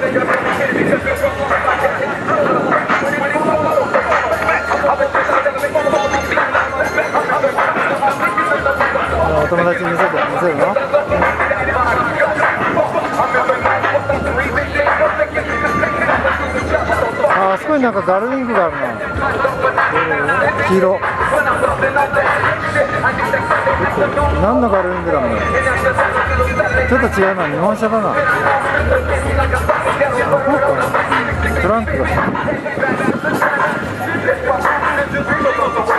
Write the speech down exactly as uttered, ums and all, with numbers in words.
お友達に見せて見せるの？あ、あそこになんかガルウィングがあるな。黄色。何のガルウィングだろう。ちょっと違うな、日本車だな。こうかな。トランクが。